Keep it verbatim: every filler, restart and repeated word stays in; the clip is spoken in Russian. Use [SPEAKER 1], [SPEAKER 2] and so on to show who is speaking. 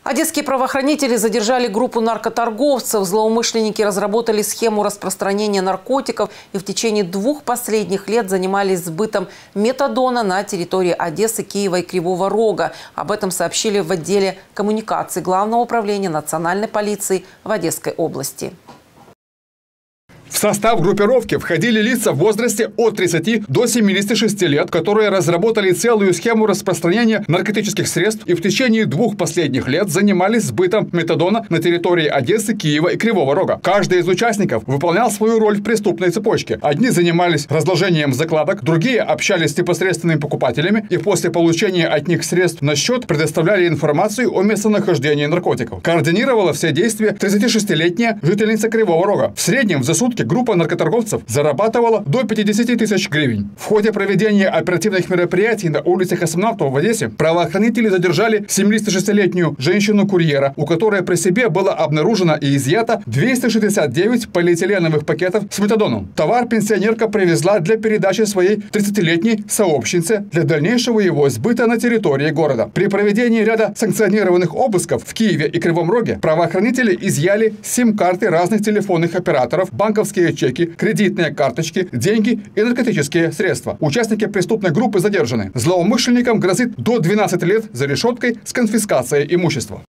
[SPEAKER 1] Одесские правоохранители задержали группу наркоторговцев. Злоумышленники разработали схему распространения наркотиков и в течение двух последних лет занимались сбытом метадона на территории Одессы, Киева и Кривого Рога. Об этом сообщили в отделе коммуникаций Главного управления национальной полиции в Одесской области.
[SPEAKER 2] В состав группировки входили лица в возрасте от тридцати до семидесяти шести лет, которые разработали целую схему распространения наркотических средств и в течение двух последних лет занимались сбытом метадона на территории Одессы, Киева и Кривого Рога. Каждый из участников выполнял свою роль в преступной цепочке. Одни занимались разложением закладок, другие общались с непосредственными покупателями и после получения от них средств на счет предоставляли информацию о местонахождении наркотиков. Координировала все действия тридцатишестилетняя жительница Кривого Рога. В среднем за сутки группа наркоторговцев зарабатывала до пятидесяти тысяч гривен. В ходе проведения оперативных мероприятий на улице Космонавтов в Одессе правоохранители задержали семидесятишестилетнюю женщину-курьера, у которой при себе было обнаружено и изъято двести шестьдесят девять полиэтиленовых пакетов с метадоном. Товар пенсионерка привезла для передачи своей тридцатилетней сообщнице для дальнейшего его сбыта на территории города. При проведении ряда санкционированных обысков в Киеве и Кривом Роге правоохранители изъяли сим-карты разных телефонных операторов, банковские чеки, кредитные карточки, деньги и наркотические средства. Участники преступной группы задержаны. Злоумышленникам грозит до двенадцати лет за решеткой с конфискацией имущества.